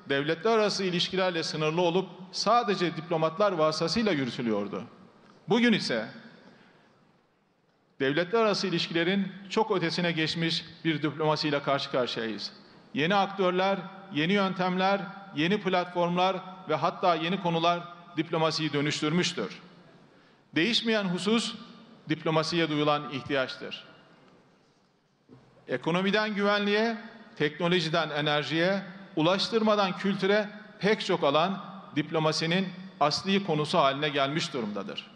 devletler arası ilişkilerle sınırlı olup sadece diplomatlar vasıtasıyla yürütülüyordu. Bugün ise devletler arası ilişkilerin çok ötesine geçmiş bir diplomasiyle karşı karşıyayız. Yeni aktörler, yeni yöntemler, yeni platformlar ve hatta yeni konular diplomasiyi dönüştürmüştür. Değişmeyen husus diplomasiye duyulan ihtiyaçtır. Ekonomiden güvenliğe, teknolojiden enerjiye, ulaştırmadan kültüre pek çok alan diplomasinin asli konusu haline gelmiş durumdadır.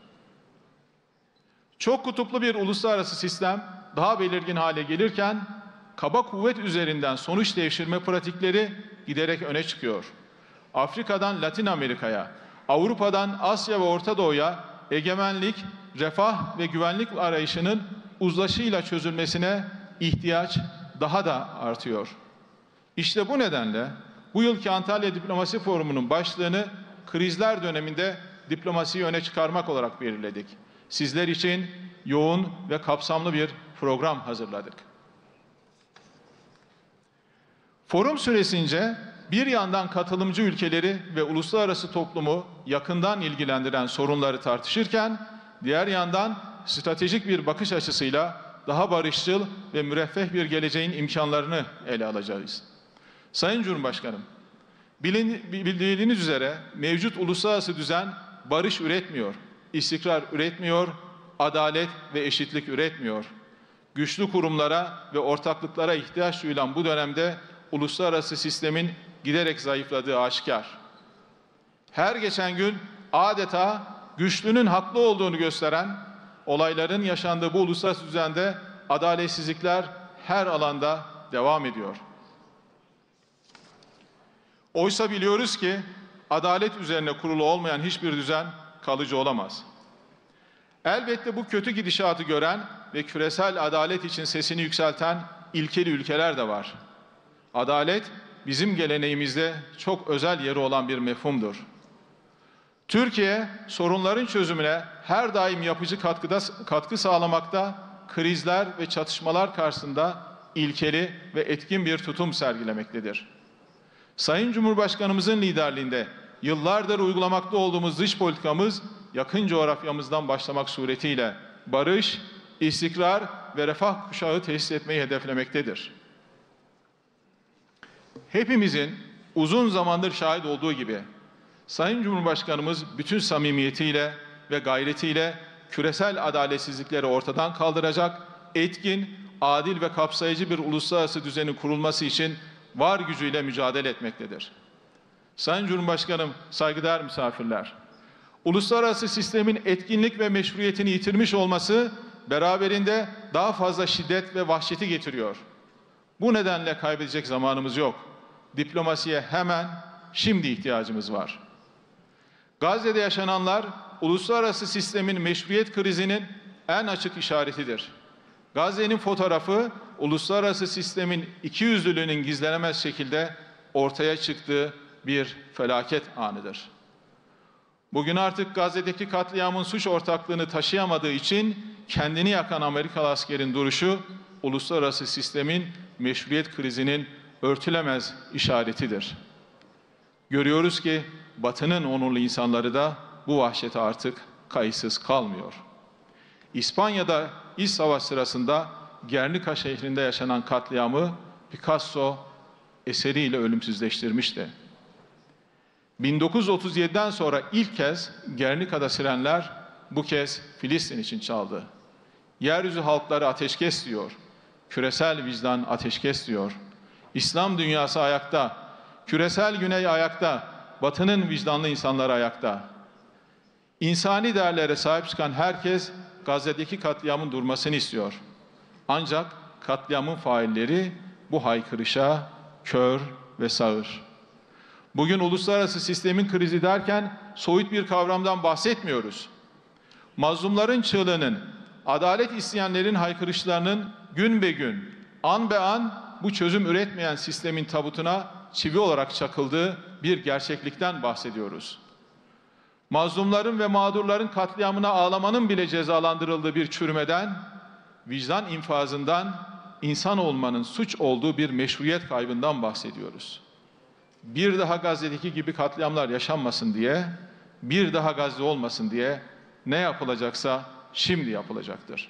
Çok kutuplu bir uluslararası sistem daha belirgin hale gelirken kaba kuvvet üzerinden sonuç devşirme pratikleri giderek öne çıkıyor. Afrika'dan Latin Amerika'ya, Avrupa'dan Asya ve Orta Doğu'ya egemenlik, refah ve güvenlik arayışının uzlaşıyla çözülmesine ihtiyaç daha da artıyor. İşte bu nedenle bu yılki Antalya Diplomasi Forumu'nun başlığını krizler döneminde diplomasiyi öne çıkarmak olarak belirledik. Sizler için yoğun ve kapsamlı bir program hazırladık. Forum süresince bir yandan katılımcı ülkeleri ve uluslararası toplumu yakından ilgilendiren sorunları tartışırken, diğer yandan stratejik bir bakış açısıyla daha barışçıl ve müreffeh bir geleceğin imkanlarını ele alacağız. Sayın Cumhurbaşkanım, bildiğiniz üzere mevcut uluslararası düzen barış üretmiyor, istikrar üretmiyor, adalet ve eşitlik üretmiyor. Güçlü kurumlara ve ortaklıklara ihtiyaç duyulan bu dönemde uluslararası sistemin giderek zayıfladığı aşikar. Her geçen gün adeta güçlünün haklı olduğunu gösteren olayların yaşandığı bu uluslararası düzende adaletsizlikler her alanda devam ediyor. Oysa biliyoruz ki adalet üzerine kurulu olmayan hiçbir düzen kalıcı olamaz. Elbette bu kötü gidişatı gören ve küresel adalet için sesini yükselten ilkeli ülkeler de var. Adalet bizim geleneğimizde çok özel yeri olan bir mefhumdur. Türkiye sorunların çözümüne her daim yapıcı katkı sağlamakta, krizler ve çatışmalar karşısında ilkeli ve etkin bir tutum sergilemektedir. Sayın Cumhurbaşkanımızın liderliğinde yıllardır uygulamakta olduğumuz dış politikamız yakın coğrafyamızdan başlamak suretiyle barış, istikrar ve refah kuşağı tesis etmeyi hedeflemektedir. Hepimizin uzun zamandır şahit olduğu gibi Sayın Cumhurbaşkanımız bütün samimiyetiyle ve gayretiyle küresel adaletsizlikleri ortadan kaldıracak, etkin, adil ve kapsayıcı bir uluslararası düzenin kurulması için var gücüyle mücadele etmektedir. Sayın Cumhurbaşkanım, saygıdeğer misafirler, uluslararası sistemin etkinlik ve meşruiyetini yitirmiş olması beraberinde daha fazla şiddet ve vahşeti getiriyor. Bu nedenle kaybedecek zamanımız yok. Diplomasiye hemen, şimdi ihtiyacımız var. Gazze'de yaşananlar, uluslararası sistemin meşruiyet krizinin en açık işaretidir. Gazze'nin fotoğrafı, uluslararası sistemin ikiyüzlülüğünün gizlenemez şekilde ortaya çıktığı bir felaket anıdır. Bugün artık Gazze'deki katliamın suç ortaklığını taşıyamadığı için kendini yakan Amerikalı askerin duruşu, uluslararası sistemin meşruiyet krizinin örtülemez işaretidir. Görüyoruz ki Batı'nın onurlu insanları da bu vahşete artık kayıtsız kalmıyor. İspanya'da İç Savaş sırasında Guernica şehrinde yaşanan katliamı Picasso eseriyle ölümsüzleştirmişti. 1937'den sonra ilk kez Guernica'da sirenler bu kez Filistin için çaldı. Yeryüzü halkları ateşkes diyor. Küresel vicdan ateşkes diyor. İslam dünyası ayakta. Küresel güney ayakta. Batı'nın vicdanlı insanları ayakta. İnsani değerlere sahip çıkan herkes Gazze'deki katliamın durmasını istiyor. Ancak katliamın failleri bu haykırışa kör ve sağır. Bugün uluslararası sistemin krizi derken soyut bir kavramdan bahsetmiyoruz. Mazlumların çığlığının, adalet isteyenlerin haykırışlarının gün be gün, an be an bu çözüm üretmeyen sistemin tabutuna çivi olarak çakıldığı bir gerçeklikten bahsediyoruz. Mazlumların ve mağdurların katliamına ağlamanın bile cezalandırıldığı bir çürümeden, vicdan infazından, insan olmanın suç olduğu bir meşruiyet kaybından bahsediyoruz. bir daha Gazze'deki gibi katliamlar yaşanmasın diye, bir daha Gazze olmasın diye ne yapılacaksa şimdi yapılacaktır.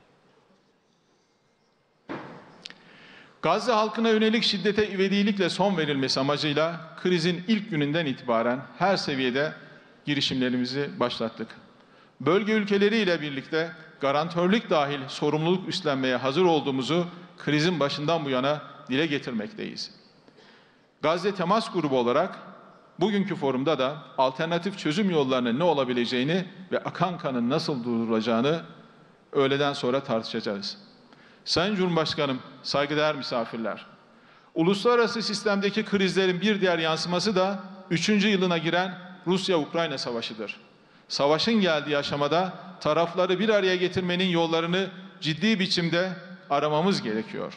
Gazze halkına yönelik şiddete ivedilikle son verilmesi amacıyla krizin ilk gününden itibaren her seviyede girişimlerimizi başlattık. Bölge ülkeleriyle birlikte garantörlük dahil sorumluluk üstlenmeye hazır olduğumuzu krizin başından bu yana dile getirmekteyiz. Gazze Temas Grubu olarak bugünkü forumda da alternatif çözüm yollarının ne olabileceğini ve akan kanın nasıl durdurulacağını öğleden sonra tartışacağız. Sayın Cumhurbaşkanım, saygıdeğer misafirler, uluslararası sistemdeki krizlerin bir diğer yansıması da 3. yılına giren Rusya-Ukrayna savaşıdır. Savaşın geldiği aşamada tarafları bir araya getirmenin yollarını ciddi biçimde aramamız gerekiyor.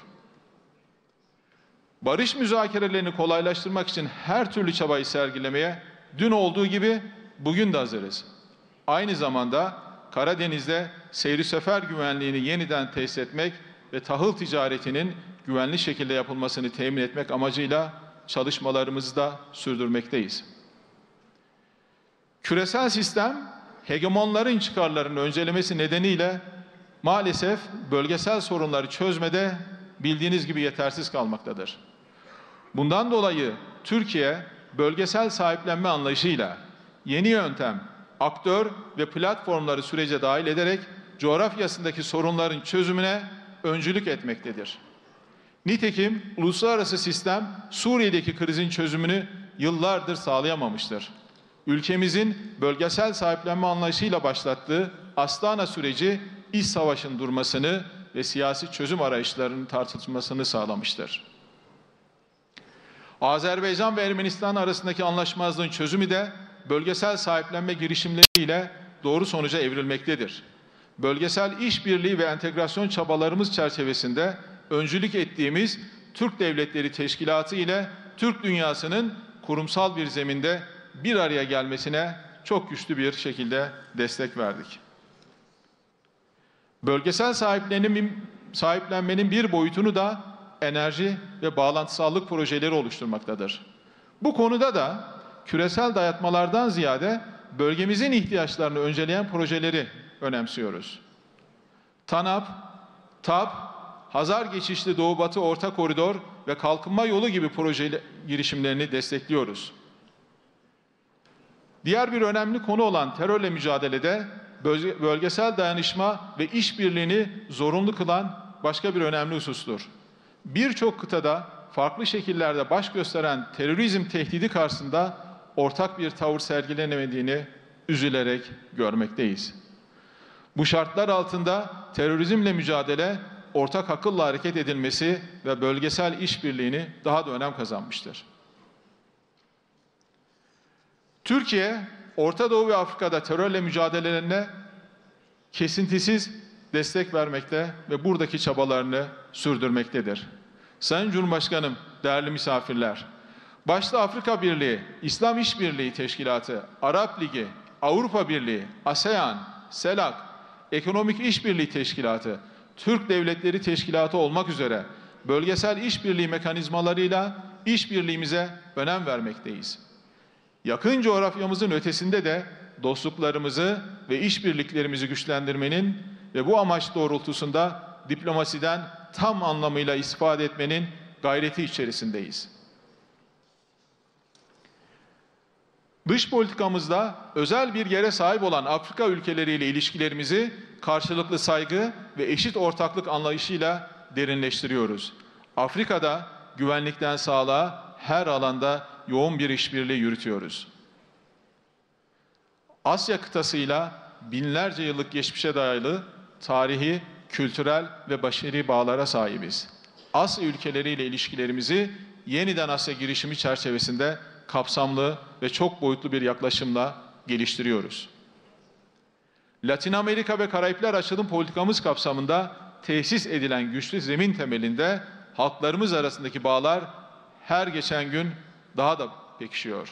Barış müzakerelerini kolaylaştırmak için her türlü çabayı sergilemeye dün olduğu gibi bugün de hazırız. Aynı zamanda Karadeniz'de seyri sefer güvenliğini yeniden tesis etmek ve tahıl ticaretinin güvenli şekilde yapılmasını temin etmek amacıyla çalışmalarımızı da sürdürmekteyiz. Küresel sistem hegemonların çıkarlarını öncelemesi nedeniyle maalesef bölgesel sorunları çözmede bildiğiniz gibi yetersiz kalmaktadır. Bundan dolayı Türkiye bölgesel sahiplenme anlayışıyla yeni yöntem, aktör ve platformları sürece dahil ederek coğrafyasındaki sorunların çözümüne öncülük etmektedir. Nitekim uluslararası sistem Suriye'deki krizin çözümünü yıllardır sağlayamamıştır. Ülkemizin bölgesel sahiplenme anlayışıyla başlattığı Astana süreci iç savaşın durmasını ve siyasi çözüm arayışlarının tartışılmasını sağlamıştır. Azerbaycan ve Ermenistan arasındaki anlaşmazlığın çözümü de bölgesel sahiplenme girişimleriyle doğru sonuca evrilmektedir. Bölgesel işbirliği ve entegrasyon çabalarımız çerçevesinde öncülük ettiğimiz Türk Devletleri Teşkilatı ile Türk dünyasının kurumsal bir zeminde bir araya gelmesine çok güçlü bir şekilde destek verdik. Bölgesel sahiplenmenin bir boyutunu da enerji ve bağlantısallık projeleri oluşturmaktadır. Bu konuda da küresel dayatmalardan ziyade bölgemizin ihtiyaçlarını önceleyen projeleri önemsiyoruz. TANAP, TAP, Hazar Geçişli Doğu-Batı Orta Koridor ve Kalkınma Yolu gibi proje girişimlerini destekliyoruz. Diğer bir önemli konu olan terörle mücadelede bölgesel dayanışma ve işbirliğini zorunlu kılan başka bir önemli husustur. Birçok kıtada farklı şekillerde baş gösteren terörizm tehdidi karşısında ortak bir tavır sergilenemediğini üzülerek görmekteyiz. Bu şartlar altında terörizmle mücadele, ortak akılla hareket edilmesi ve bölgesel işbirliğini daha da önem kazanmıştır. Türkiye, Orta Doğu ve Afrika'da terörle mücadelelerine kesintisiz destek vermekte ve buradaki çabalarını sürdürmektedir. Sayın Cumhurbaşkanım, değerli misafirler, başta Afrika Birliği, İslam İşbirliği Teşkilatı, Arap Ligi, Avrupa Birliği, ASEAN, CELAC, Ekonomik İşbirliği Teşkilatı, Türk Devletleri Teşkilatı olmak üzere bölgesel işbirliği mekanizmalarıyla işbirliğimize önem vermekteyiz. Yakın coğrafyamızın ötesinde de dostluklarımızı ve işbirliklerimizi güçlendirmenin ve bu amaç doğrultusunda diplomasiden tam anlamıyla istifade etmenin gayreti içerisindeyiz. Dış politikamızda özel bir yere sahip olan Afrika ülkeleriyle ilişkilerimizi karşılıklı saygı ve eşit ortaklık anlayışıyla derinleştiriyoruz. Afrika'da güvenlikten sağlığa her alanda yoğun bir işbirliği yürütüyoruz. Asya kıtasıyla binlerce yıllık geçmişe dayalı tarihi, kültürel ve başarı bağlara sahibiz. Asya ülkeleriyle ilişkilerimizi yeniden Asya girişimi çerçevesinde kapsamlı ve çok boyutlu bir yaklaşımla geliştiriyoruz. Latin Amerika ve Karayipler açılım politikamız kapsamında tesis edilen güçlü zemin temelinde halklarımız arasındaki bağlar her geçen gün daha da pekişiyor.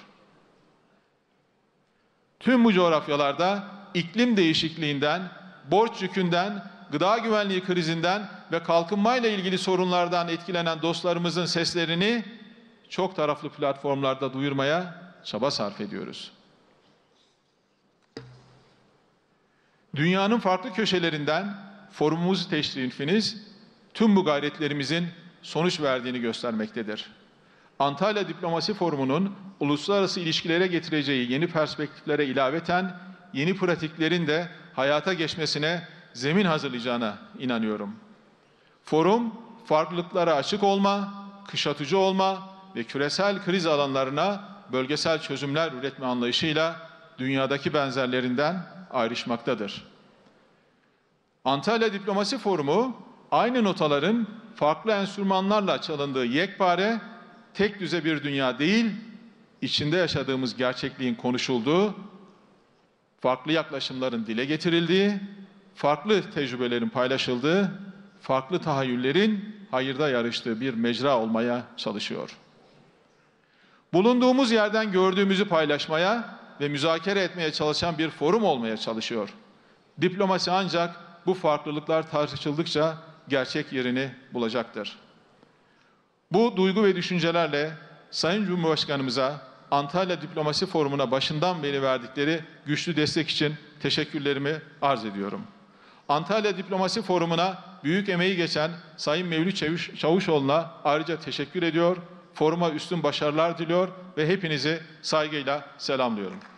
Tüm bu coğrafyalarda iklim değişikliğinden, borç yükünden, gıda güvenliği krizinden ve kalkınmayla ilgili sorunlardan etkilenen dostlarımızın seslerini çok taraflı platformlarda duyurmaya çaba sarf ediyoruz. Dünyanın farklı köşelerinden forumumuzu teşrifiniz tüm bu gayretlerimizin sonuç verdiğini göstermektedir. Antalya Diplomasi Forumu'nun uluslararası ilişkilere getireceği yeni perspektiflere ilaveten yeni pratiklerin de hayata geçmesine zemin hazırlayacağına inanıyorum. Forum, farklılıklara açık olma, kuşatıcı olma ve küresel kriz alanlarına bölgesel çözümler üretme anlayışıyla dünyadaki benzerlerinden ayrışmaktadır. Antalya Diplomasi Forumu, aynı notaların farklı enstrümanlarla çalındığı yekpare, tek düze bir dünya değil, içinde yaşadığımız gerçekliğin konuşulduğu, farklı yaklaşımların dile getirildiği, farklı tecrübelerin paylaşıldığı, farklı tahayyüllerin hayırda yarıştığı bir mecra olmaya çalışıyor. Bulunduğumuz yerden gördüğümüzü paylaşmaya ve müzakere etmeye çalışan bir forum olmaya çalışıyor. Diplomasi ancak bu farklılıklar tartışıldıkça gerçek yerini bulacaktır. Bu duygu ve düşüncelerle Sayın Cumhurbaşkanımıza Antalya Diplomasi Forumu'na başından beri verdikleri güçlü destek için teşekkürlerimi arz ediyorum. Antalya Diplomasi Forumu'na büyük emeği geçen Sayın Mevlüt Çavuşoğlu'na ayrıca teşekkür ediyor, foruma üstün başarılar diliyor ve hepinizi saygıyla selamlıyorum.